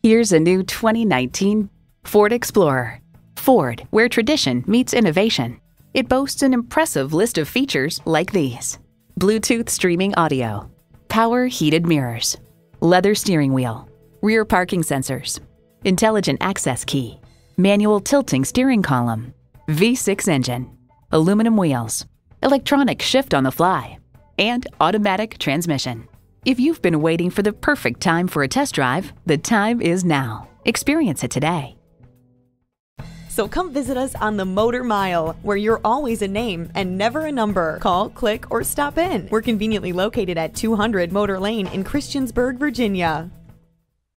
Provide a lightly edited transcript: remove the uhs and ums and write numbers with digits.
Here's a new 2019 Ford Explorer. Ford, where tradition meets innovation. It boasts an impressive list of features like these: Bluetooth streaming audio, power heated mirrors, leather steering wheel, rear parking sensors, intelligent access key, manual tilting steering column, V6 engine, aluminum wheels, electronic shift on the fly, and automatic transmission. If you've been waiting for the perfect time for a test drive, the time is now. Experience it today. So come visit us on the Motor Mile, where you're always a name and never a number. Call, click, or stop in. We're conveniently located at 200 Motor Lane in Christiansburg, Virginia.